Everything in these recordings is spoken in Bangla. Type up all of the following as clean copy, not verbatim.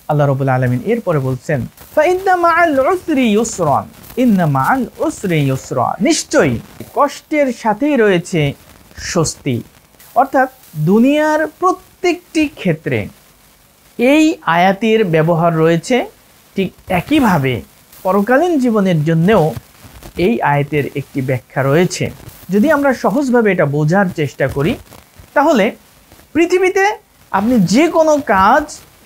আল্লাহ রাব্বুল আলামিন এরপরে বলছেন ফাইন্না মাআল উসরি ইউসরান, ইন্না মাআল উসরি ইউসরা, নিশ্চয়ই কষ্টের সাথেই রয়েছে স্বস্তি। অর্থাৎ দুনিয়ার প্রত্যেকটি ক্ষেত্রে এই আয়াতের ব্যবহার রয়েছে, ঠিক একইভাবে পরকালীন জীবনের জন্যও এই আয়াতের একটি ব্যাখ্যা রয়েছে। যদি আমরা সহজভাবে এটা বোঝার চেষ্টা করি, তাহলে পৃথিবীতে আপনি যে কোনো কাজ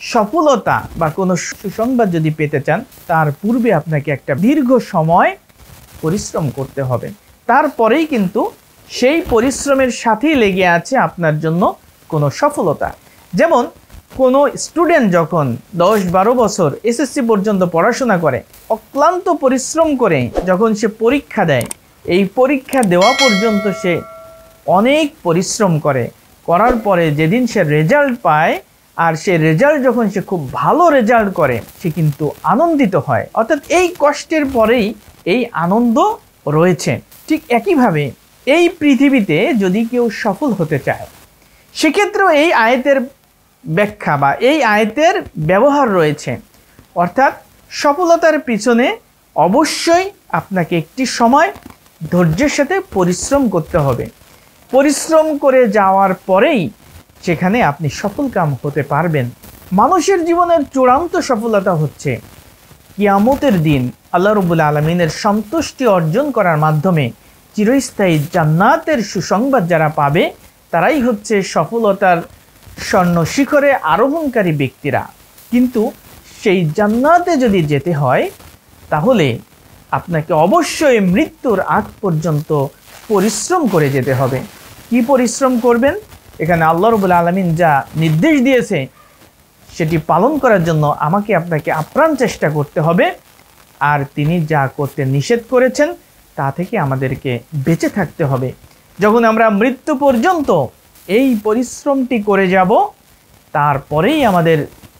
সফলতা বা কোনো সুসংবাদ যদি পেতে চান, তার পূর্বে আপনাকে একটা দীর্ঘ সময় পরিশ্রম করতে হবে। তারপরেই কিন্তু সেই পরিশ্রমের সাথেই লেগে আছে আপনার জন্য কোনো সফলতা। যেমন কোনো স্টুডেন্ট যখন 10-12 বছর এসএসসি পর্যন্ত পড়াশোনা করে, অক্লান্ত পরিশ্রম করে যখন সে পরীক্ষা দেয়, এই পরীক্ষা দেওয়া পর্যন্ত সে অনেক পরিশ্রম করার পরে যেদিন সে রেজাল্ট পায়, আর সে রেজাল্ট যখন সে খুব ভালো রেজাল্ট করে, সে কিন্তু আনন্দিত হয়। অর্থাৎ এই কষ্টের পরেই এই আনন্দ রয়েছে। ঠিক একইভাবে এই পৃথিবীতে যদি কেউ সফল হতে চায়, সেক্ষেত্রেও এই আয়াতের ব্যাখ্যা বা এই আয়াতের ব্যবহার রয়েছে। অর্থাৎ সফলতার পিছনে অবশ্যই আপনাকে একটি সময় ধৈর্যের সাথে পরিশ্রম করতে হবে। পরিশ্রম করে যাওয়ার পরেই সেখানে আপনি সফলকাম হতে পারবেন। মানুষের জীবনের চূড়ান্ত সফলতা হচ্ছে কিয়ামতের দিন আল্লাহ রাব্বুল আলামিনের সন্তুষ্টি অর্জন করার মাধ্যমে চিরস্থায়ী জান্নাতের সুসংবাদ যারা পাবে, তারাই হচ্ছে সফলতার স্বর্ণ শিখরে আরোহণকারী ব্যক্তিরা। কিন্তু সেই জান্নাতে যদি যেতে হয়, তাহলে আপনাকে অবশ্যই মৃত্যুর আগ পর্যন্ত পরিশ্রম করে যেতে হবে। কি পরিশ্রম করবেন? এখানে আল্লাহ রাব্বুল আলামিন যা নির্দেশ দিয়েছে সেটি পালন করার জন্য আমাকে আপনাকে আপ্রাণ চেষ্টা করতে হবে, আর তিনি যা করতে নিষেধ করেছেন তা থেকে আমাদেরকে বেঁচে থাকতে হবে। যখন আমরা মৃত্যু পর্যন্ত এই পরিশ্রমটি করে যাব, তারপরেই আমাদের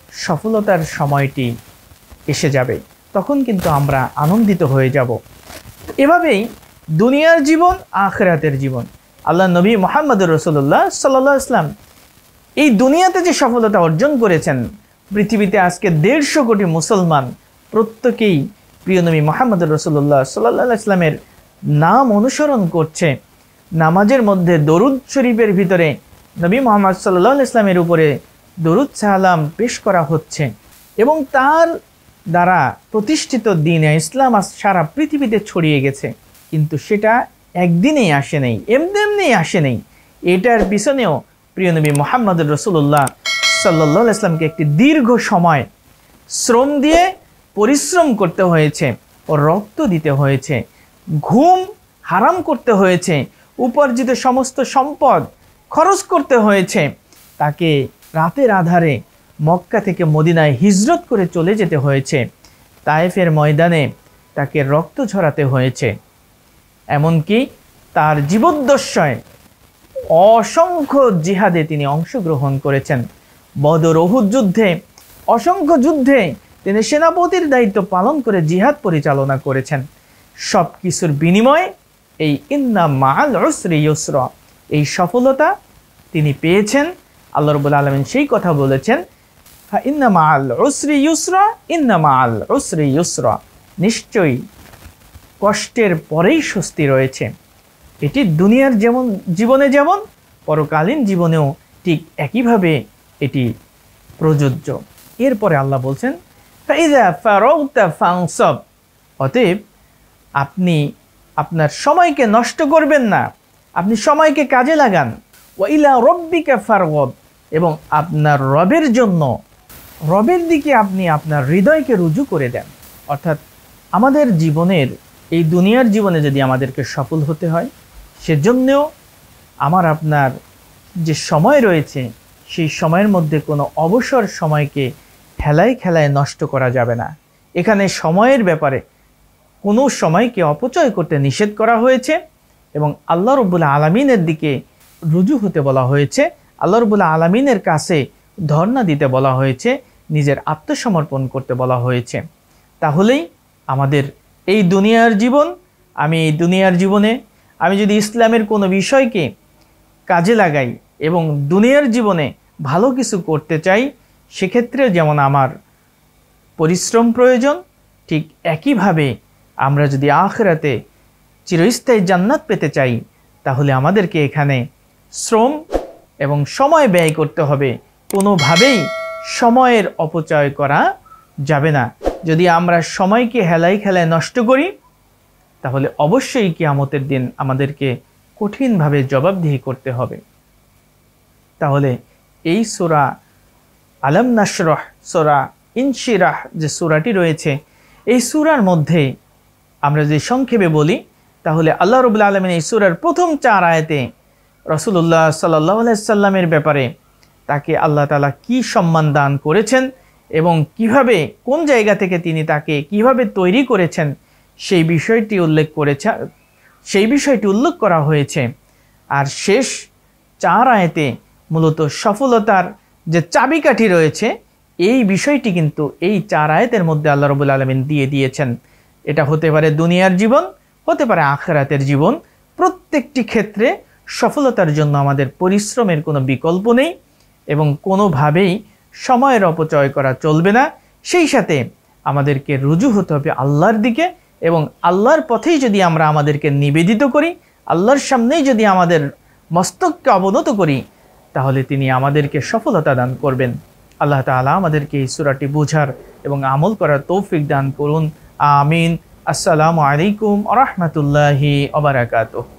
সফলতার সময়টি এসে যাবে, তখন কিন্তু আমরা আনন্দিত হয়ে যাব। এভাবেই দুনিয়ার জীবন, আখিরাতের জীবন। আল্লাহ নবী মুহাম্মদুর রাসূলুল্লাহ সাল্লাল্লাহু আলাইহি ওয়াসাল্লাম এই দুনিয়াতে যে সফলতা অর্জন করেছেন, পৃথিবীতে আজকে 150 কোটি মুসলমান প্রত্যেকেই প্রিয় নবী মুহাম্মদুর রাসূলুল্লাহ সাল্লাল্লাহু আলাইহি ওয়াসাল্লামের নাম অনুসরণ করছে। নামাজের মধ্যে দরুদ শরীফের ভিতরে নবী মুহাম্মদ সাল্লাল্লাহু আলাইহি ওয়াসাল্লামের উপরে দরুদ সালাম পেশ করা হচ্ছে, এবং তার দ্বারা প্রতিষ্ঠিত দ্বীনে ইসলাম সারা পৃথিবীতে ছড়িয়ে গেছে। কিন্তু সেটা একদিনেই আসে নাই, এমনি আসে নাই। এটার পিছনেও প্রিয় নবী মুহাম্মদুর রাসূলুল্লাহ সাল্লাল্লাহু আলাইহি ওয়াসাল্লামকে একটি দীর্ঘ সময় শ্রম দিয়ে পরিশ্রম করতে হয়েছে, ও রক্ত দিতে হয়েছে, ঘুম হারাম করতে হয়েছে, উপার্জিত সমস্ত সম্পদ খরচ করতে হয়েছে। তাকে রাতের আধারে মক্কা থেকে মদিনায় হিজরত করে চলে যেতে হয়েছে। তায়েফের ময়দানে তাকে রক্ত ঝরাতে হয়েছে। এমনকি তার জীবদ্দশায় অসংখ্য জিহাদে তিনি অংশগ্রহণ করেছেন। বদর, উহুদ যুদ্ধে, অসংখ্য যুদ্ধে তিনি সেনাপতির দায়িত্ব পালন করে জিহাদ পরিচালনা করেছেন। সব কিছুর বিনিময়ে এই ইন্না মাআল উসরি ইউসরা, এই সফলতা তিনি পেয়েছেন। আল্লাহ রাব্বুল আলামিন সেই কথা বলেছেন, ইন্না মাআল উসরি ইউসরা, ইন্না মাআল উসরি ইউসরা, নিশ্চয়ই কষ্টের পরেই স্বস্তি রয়েছে। এটি দুনিয়ার যেমন জীবনে যেমন, পরকালীন জীবনেও ঠিক একইভাবে এটি প্রযোজ্য। এরপরে আল্লাহ বলছেন, ফাইযা ফারাগতা ফানসাব, অতএব আপনি আপনার সময়কে নষ্ট করবেন না, আপনি সময়কে কাজে লাগান। ওয়া ইলা রাব্বিকা ফারগব, এবং আপনার রবের জন্য, রবের দিকে আপনি আপনার হৃদয়কে রুজু করে দেন। অর্থাৎ আমাদের জীবনের এই দুনিয়ার জীবনে যদি আমাদেরকে সফল হতে হয়, সেজন্যও আমার আপনার যে সময় রয়েছে, সেই সময়ের মধ্যে কোনো অবসর সময়কে হেলায় খেলায় নষ্ট করা যাবে না। এখানে সময়ের ব্যাপারে কোনো সময়কে অপচয় করতে নিষেধ করা হয়েছে, এবং আল্লাহ রাব্বুল আলামিনের দিকে রুজু হতে বলা হয়েছে। আল্লাহ রাব্বুল আলামিনের কাছে ধর্ণা দিতে বলা হয়েছে, নিজের আত্মসমর্পণ করতে বলা হয়েছে। তাহলেই আমাদের এই দুনিয়ার জীবন, এই দুনিয়ার জীবনে আমি যদি ইসলামের কোনো বিষয়কে কাজে লাগাই এবং দুনিয়ার জীবনে ভালো কিছু করতে চাই, সেক্ষেত্রে যেমন আমার পরিশ্রম প্রয়োজন, ঠিক একইভাবে আমরা যদি আখিরাতে চিরস্থায়ী জান্নাত পেতে চাই তাহলে আমাদেরকে এখানে শ্রম এবং সময় ব্যয় করতে হবে। কোনোভাবেই সময়ের অপচয় করা যাবে না। যদি আমরা সময়কে হেলায় খেলায় নষ্ট করি তাহলে অবশ্যই কিয়ামতের দিন আমাদেরকে কঠিনভাবে জবাবদিহি করতে হবে। তাহলে এই সূরা আলম নাশরাহ, সূরা ইনশিরাহ যে সূরাটি রয়েছে, এই সূরার মধ্যে আমরা যদি সংক্ষেপে বলি তাহলে আল্লাহ রাব্বুল আলামিন এই সূরার প্রথম 4 আয়াতে রাসূলুল্লাহ সাল্লাল্লাহু আলাইহি সাল্লামের ব্যাপারে তাকে আল্লাহ তাআলা কি সম্মান দান করেছেন এবং কিভাবে কোন জায়গা থেকে তিনি তাকে কিভাবে তৈরি করেছেন সেই বিষয়টি উল্লেখ করা হয়েছে। আর শেষ 4 আয়াতে মূলত সফলতার যে চাবিকাঠি রয়েছে এই বিষয়টি কিন্তু এই 4 আয়াতের মধ্যে আল্লাহ রাব্বুল আলামিন দিয়ে দিয়েছেন। এটা হতে পারে দুনিয়ার জীবন, হতে পারে আখিরাতের জীবন। প্রত্যেকটি ক্ষেত্রে সফলতার জন্য আমাদের পরিশ্রমের কোনো বিকল্প নেই এবং কোনোভাবেই সময়ের অপচয় করা চলবে না। সেই সাথে আমাদেরকে রুজু হতে হবে আল্লাহর দিকে এবং আল্লাহর পথেই যদি আমরা আমাদেরকে নিবেদিত করি, আল্লাহর সামনেই যদি আমাদের মস্তককে অবনত করি তাহলে তিনি আমাদেরকে সফলতা দান করবেন। আল্লাহ তাআলা আমাদেরকে এই সূরাটি বোঝার এবং আমল করার তৌফিক দান করুন। আমিন। আসসালামু আলাইকুম ওয়া রাহমাতুল্লাহি ওয়া বারাকাতুহু।